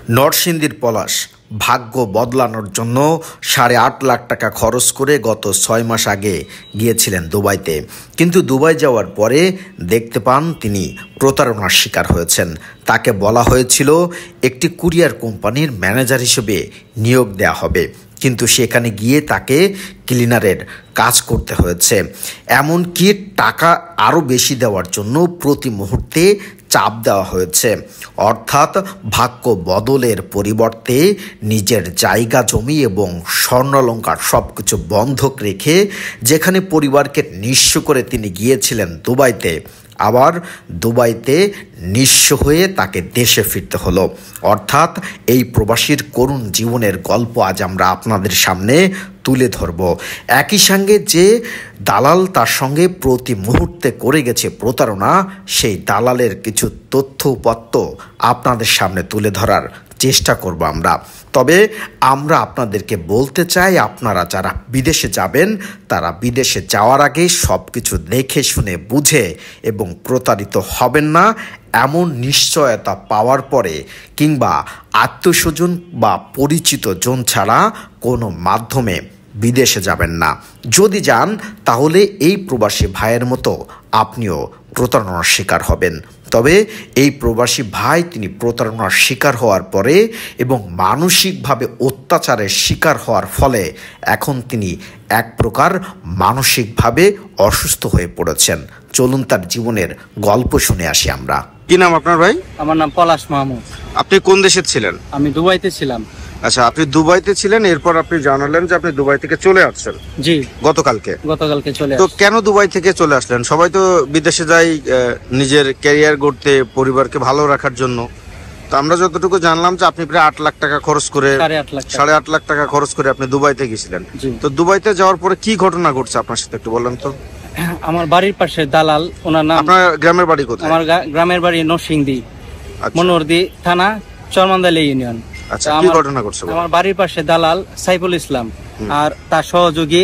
নরসিংদীর পলাশ ভাগ্য বদলানোর জন্য ৮.৫ লাখ টাকা খরচ করে গত ৬ মাস আগে গিয়েছিলেন দুবাইতে। কিন্তু দুবাই যাওয়ার পরে দেখতে পান তিনি প্রতারণার শিকার হয়েছেন। তাকে বলা হয়েছিল একটি কুরিয়ার কোম্পানির ম্যানেজার হিসেবে নিয়োগ দেওয়া হবে, কিন্তু সেখানে গিয়ে তাকে ক্লিনারের কাজ করতে হয়েছে। এমনকি টাকা আরও বেশি দেওয়ার জন্য প্রতি মুহূর্তে চাপ দেওয়া হয়েছে। অর্থাৎ ভাগ্য বদলের পরিবর্তে নিজের জায়গা জমি এবং স্বর্ণালংকার সব কিছু বন্ধক রেখে যেখানে পরিবারকে নিঃস্ব করে তিনি গিয়েছিলেন দুবাইতে, আবার দুবাইতে নিঃস্ব হয়ে তাকে দেশে ফিরতে হলো। অর্থাৎ এই প্রবাসীর করুণ জীবনের গল্প আজ আমরা আপনাদের সামনে তুলে ধরব। একই সঙ্গে যে দালাল তার সঙ্গে প্রতি মুহূর্তে করে গেছে প্রতারণা, সেই দালালের কিছু তথ্য উপাত্ত আপনাদের সামনে তুলে ধরার চেষ্টা করব আমরা। তবে আমরা আপনাদেরকে বলতে চাই, আপনারা যারা বিদেশে যাবেন তারা বিদেশে যাওয়ার আগে সব কিছু দেখে শুনে বুঝে এবং প্রতারিত হবেন না, এমন নিশ্চয়তা পাওয়ার পরে কিংবা আত্মীয়স্বজন বা পরিচিত জন ছাড়া কোনো মাধ্যমে বিদেশে যাবেন না। যদি যান তাহলে এই প্রবাসী ভাইয়ের মতো আপনিও প্রতারণার শিকার হবেন। তবে এই প্রবাসী ভাই তিনি প্রতারণার শিকার হওয়ার পরে এবং মানসিকভাবে অত্যাচারের শিকার হওয়ার ফলে এখন তিনি এক প্রকার মানসিকভাবে অসুস্থ হয়ে পড়েছেন। চলুন তার জীবনের গল্প শুনে আসি আমরা। কি নাম আপনার ভাই? আমার নাম পলাশ মাহমুদ। আপনি কোন দেশে ছিলেন? আমি দুবাইতে ছিলাম। আচ্ছা, আপনি দুবাইতে ছিলেন, এরপর আপনি জানালেন যে আপনি দুবাই থেকে চলে আসছেন। জি, গতকালকে চলে। তো কেন দুবাই থেকে চলে আসলেন? সবাই তো বিদেশে যায় নিজের ক্যারিয়ার গড়তে, পরিবারকে ভালো রাখার জন্য। তো আমরা যতটুকু জানলাম যে আপনি প্রায় ৮ লাখ টাকা খরচ করে ৮.৫ লাখ টাকা খরচ করে আপনি দুবাইতে গেছিলেন। তো দুবাইতে যাওয়ার পরে কি ঘটনা ঘটছে আপনার সাথে একটু বলেন তো। আমার বাড়ির পাশে দালাল, ওনার নাম। আপনার গ্রামের বাড়ি কোথায়? আমার গ্রামের বাড়ি নরসিংদী, মনোহরদী থানা, চরমান্দালি ইউনিয়ন। আচ্ছা, কি ঘটনা ঘটছে? আমার বাড়ির পাশে দালাল সাইফুল ইসলাম আর তার সহযোগী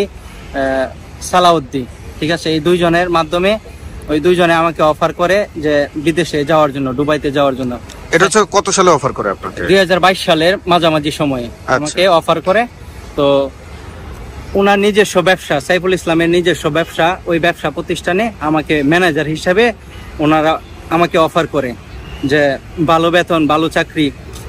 সালাউদ্দিন, ঠিক আছে, এই দুইজনের মাধ্যমে ওই দুইজনে আমাকে অফার করে যে বিদেশে যাওয়ার জন্য, দুবাইতে যাওয়ার জন্য। এটা হচ্ছে কত সালে অফার করে আপনাকে? 2022 সালের মাঝামাঝি সময়ে আমাকে অফার করে। তো ওনার নিজস্ব ব্যবসা, সাইফুল ইসলামের নিজস্ব ব্যবসা, ওই ব্যবসা প্রতিষ্ঠানে আমাকে ম্যানেজার হিসাবে ওনারা আমাকে অফার করে যে ভালো বেতন, ভালো চাকরি,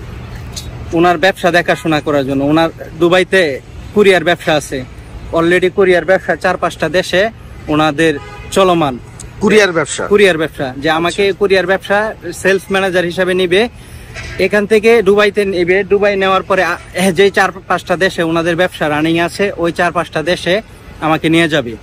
ওনার ব্যবসা দেখাশোনা করার জন্য। ওনার দুবাইতে কুরিয়ার ব্যবসা আছে, অলরেডি কুরিয়ার ব্যবসা 4-5টা দেশে ওনাদের চলমান। কুরিয়ার ব্যবসা যে আমাকে কুরিয়ার ব্যবসা সেলস ম্যানেজার হিসাবে নিবে, এখান থেকে দুবাইতে নেবে। দুবাই নেওয়ার পরে যে 4-5টা দেশে ওনাদের ব্যবসা রানিং আছে, ওই 4-5টা দেশে আমাকে নিয়ে যাবে,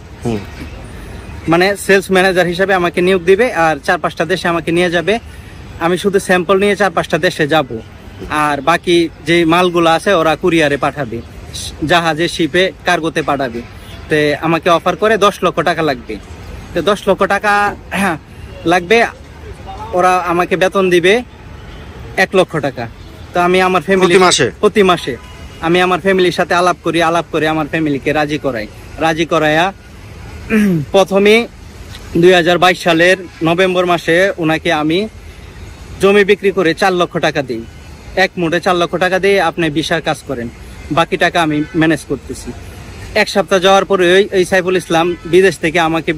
মানে সেলস ম্যানেজার হিসাবে আমাকে নিয়োগ দিবে আর 4-5টা দেশে আমাকে নিয়ে যাবে। আমি শুধু স্যাম্পল নিয়ে 4-5টা দেশে যাব, আর বাকি যে মালগুলো আছে ওরা কুরিয়ারে পাঠাবে, জাহাজে, শিপে, কার্গোতে পাঠাবে। তো আমাকে অফার করে 10 লক্ষ টাকা লাগবে। তো 10 লক্ষ টাকা লাগবে, ওরা আমাকে বেতন দিবে 1 লক্ষ টাকা। তো আমি আমার ফ্যামিলি প্রতি মাসে আমি আমার ফ্যামিলির সাথে আলাপ করে আমার ফ্যামিলিকে রাজি করাইয়া প্রথমে 2022 সালের নভেম্বর মাসে ওনাকে আমি জমি বিক্রি করে 4 লক্ষ টাকা দিই। এক মুঠে 4 লক্ষ টাকা দিয়ে আপনি ভিসার কাজ করেন, বাকি টাকা আমি ম্যানেজ করতেছি। 1 সপ্তাহ যাওয়ার পরে ওই সাইফুল ইসলাম বিদেশ থেকে আমাকে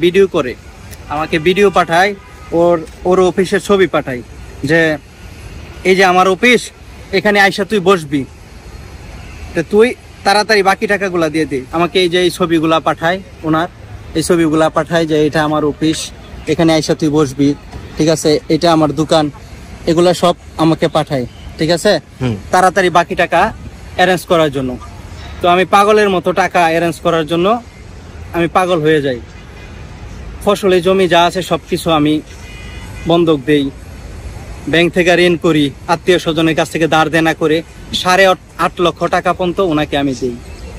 ভিডিও পাঠায়, ওর অফিসের ছবি পাঠায় যে এই যে আমার অফিস, এখানে আইসা তুই বসবি, তো তুই তাড়াতাড়ি বাকি টাকাগুলা দিয়ে দে। আমাকে এই যে এই ছবিগুলা পাঠায়, ওনার এই ছবিগুলা পাঠায় যে এটা আমার অফিস, এখানে আইসা তুই বসবি, ঠিক আছে, এটা আমার দোকান, এগুলা সব আমাকে পাঠায়, ঠিক আছে, তাড়াতাড়ি বাকি টাকা অ্যারেঞ্জ করার জন্য। তো আমি পাগলের মতো টাকা অ্যারেঞ্জ করার জন্য আমি পাগল হয়ে যাই। ফসলে জমি যা আছে সবকিছু আমি বন্ধক দেই, ব্যাংক থেকে ঋণ করি, আত্মীয় স্বজনের কাছ থেকে ধার দেনা করে 8.5 লক্ষ টাকা পর্যন্ত ওনাকে আমি দিই।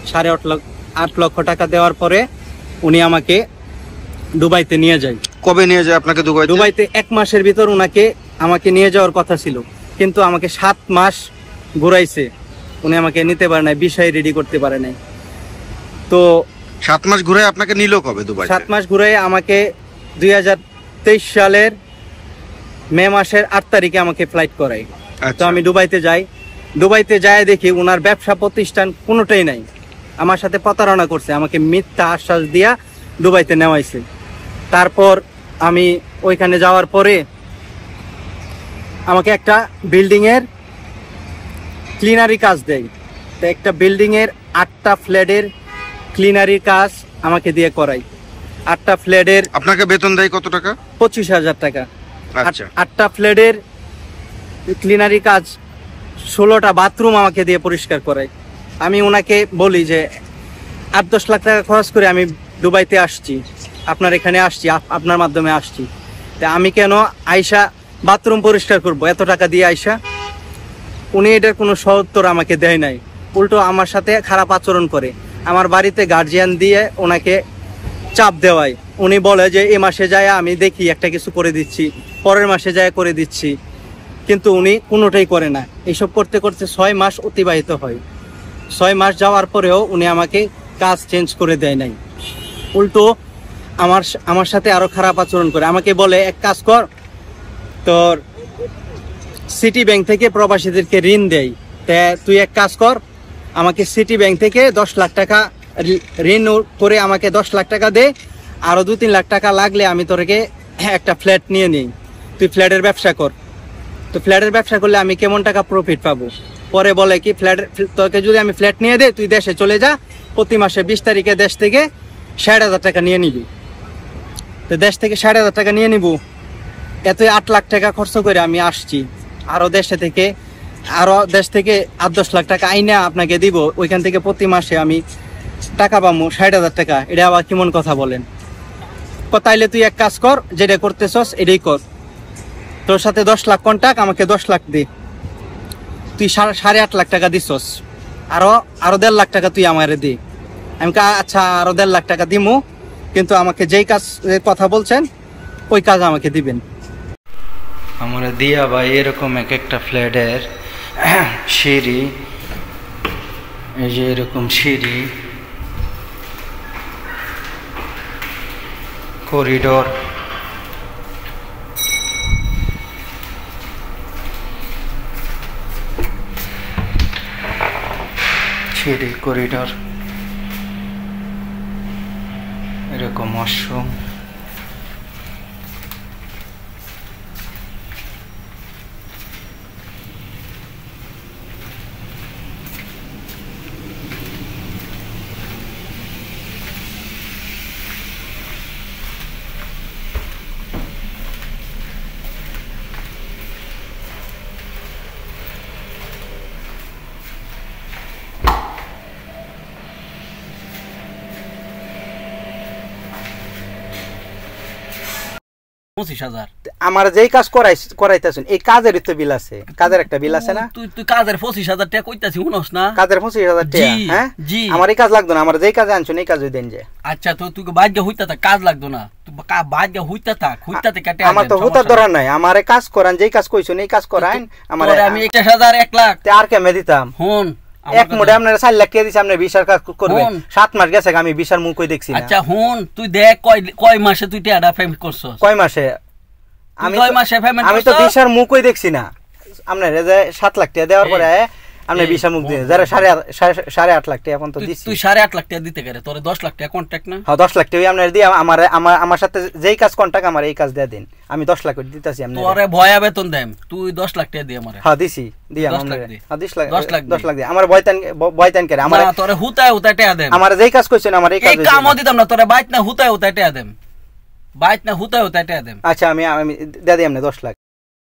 8.5 লক্ষ টাকা দেওয়ার পরে উনি আমাকে দুবাইতে নিয়ে যায়। কবে নিয়ে যায় আপনাকে দুবাইতে? 1 মাসের ভিতর আমাকে নিয়ে যাওয়ার কথা ছিল, কিন্তু আমাকে 7 মাস ঘুরাইছে। উনি আমাকে নিতে পারে নাই, বিষয় রেডি করতে পারে নাই। তো 7 মাস ঘুরে আপনাকে নিল কবে দুবাই? 7 মাস ঘুরে আমাকে 2023 সালের মে মাসের 8 তারিখে আমাকে ফ্লাইট করায়। তো আমি দুবাইতে যাই। দুবাইতে যায় দেখি ওনার ব্যবসা প্রতিষ্ঠান কোনোটাই নাই। আমার সাথে প্রতারণা করছে, আমাকে মিথ্যা আশ্বাস দিয়া দুবাইতে নেওয়াইছে। তারপর আমি ওইখানে যাওয়ার পরে আমাকে একটা বিল্ডিং এর ক্লিনারি কাজ দেয়। তো একটা বিল্ডিং এর 8টা ফ্ল্যাটের ক্লিনারি কাজ আমাকে দিয়ে করাই। 8টা ফ্ল্যাটের আপনাকে বেতন দেয় কত টাকা? 25,000 টাকা। আচ্ছা, 8টা ফ্ল্যাটের ক্লিনারি কাজ, 16টা বাথরুম আমাকে দিয়ে পরিষ্কার করাই। আমি ওনাকে বলি যে 8-10 লাখ টাকা খরচ করে আমি দুবাইতে আসছি, আপনার এখানে আসছি, আপনার মাধ্যমে আসছি, তা আমি কেন আইসা বাথরুম পরিষ্কার করব এত টাকা দিয়ে আইসা? উনি এটার কোনো সদুত্তর আমাকে দেয় নাই, উল্টো আমার সাথে খারাপ আচরণ করে। আমার বাড়িতে গার্জিয়ান দিয়ে ওনাকে চাপ দেওয়ায়। উনি বলে যে এই মাসে যায় আমি দেখি একটা কিছু করে দিচ্ছি, পরের মাসে যায় করে দিচ্ছি, কিন্তু উনি কোনোটাই করে না। এইসব করতে করতে 6 মাস অতিবাহিত হয়। 6 মাস যাওয়ার পরেও উনি আমাকে কাজ চেঞ্জ করে দেয় নাই, উল্টো আমার সাথে আরো খারাপ আচরণ করে। আমাকে বলে এক কাজ কর, তোর সিটি ব্যাংক থেকে প্রবাসীদেরকে ঋণ দেয়, তা তুই এক কাজ কর, আমাকে সিটি ব্যাংক থেকে 10 লাখ টাকা ঋণ করে আমাকে 10 লাখ টাকা দে, আরো 2-3 লাখ টাকা লাগলে আমি তোকে একটা ফ্ল্যাট নিয়ে নিই, তুই ফ্ল্যাটের ব্যবসা কর। তো ফ্ল্যাটের ব্যবসা করলে আমি কেমন টাকা প্রফিট পাবো? পরে বলে কি তোকে যদি আমি ফ্ল্যাট নিয়ে দেই, তুই দেশে চলে যা, প্রতি মাসে 20 তারিখে দেশ থেকে 60,000 টাকা নিয়ে নিবি। তো দেশ থেকে 60,000 টাকা নিয়ে নিব, এত 8 লাখ টাকা খরচ করে আমি আসছি, আরো দেশ থেকে 8-10 লাখ টাকা আইনা আপনাকে দিব, ওইখান থেকে প্রতি মাসে আমি টাকা পাবো 60,000 টাকা। এটা আবার কেমন কথা বলেন? তাইলে তুই এক কাজ কর, যেটা করতেছস এটাই কর, তোর সাথে 10 লাখ কন্টাক্ট, আমাকে 10 লাখ দে, তুই 8.5 লাখ টাকা দিছস, আরো 1.5 লাখ টাকা তুই আমারে দে। আমি আচ্ছা আরো 1.5 লাখ টাকা দিমু, কিন্তু আমাকে যেই কাজ কথা বলছেন ওই কাজ আমাকে দিবেন। আমার দিয়া ভাই এরকম একটা ফ্ল্যাটের সিঁড়ি, এই যে এরকম সিঁড়ি, করিডোর, সিঁড়ি, করিডোর, এরকম ওয়াশরুম, আমার যেই কাজ করাইতেছেন এই কাজের তো বিল আছে, কাজের একটা বিল আছে না? তুই কাজের 25,000 টাকা কইতাছি শুনস না? কাজের 25,000 টাকা? হ্যাঁ, আমার এই কাজ লাগতো না, আমার যেই কাজ আনছো এই কাজই দেন যে। আচ্ছা তো তুই ভাগ্য হইতা থাক, কাজ লাগতো না, তুই ভাগ্য হইতা থাক, হইতাতে কাটে। আমার তো হুতার দরকার নাই, আমার কাজ করান, যেই কাজ কইছো এই কাজ করান। আমার আমি 1,000 1 লাখ আর কেমনে দিতাম? হুন এক মোড়ে আপনার 4 লাখ টাকা দিছি, আপনি 20 কাজ করবেন। 7 মাস গেছে আমি 20 মুখ কই দেখছি না। আচ্ছা হুন, তুই দেখ কয় মাসে তুই টাকা পেমেন্ট করছস? কয় মাসে? আমি 20 মুখই দেখছি না। আপনার 7 লাখ টাকা দেওয়ার পরে আপনি 20 মুখ দিয়ে যারা 8.5 লাখ টাকা এখন তো দিছি। তুই 8.5 লাখ টাকা দিতে গেলে তোরে 10 লাখ টাকা কন্ট্রাক্ট না? হ্যাঁ 10 লাখ টাকা আপনার দিয়ে আমার সাথে যেই কাজ কন্ট্রাক্ট আমার এই কাজ দিয়ে দিন, আমি 10 লাখ দিতাছি। আপনি তোরে ভয়া বেতন দেম, তুই 10 লাখ টাকা দিয়ে আমারে। হ্যাঁ দিছি, দিয়া আমরা 10 লাখ দিয়ে আমার বয়তান করে আমার তোরে হুতায় টাকা দেম। আমার যেই কাজ কইছেন আমার এই কাজ কামও দিতাম না, তোরে বাইত না হুতায় টাকা দেম, বাইত না হুতায় টাকা দেম। আচ্ছা আমি দিয়ে দিই আপনি 10 লাখ।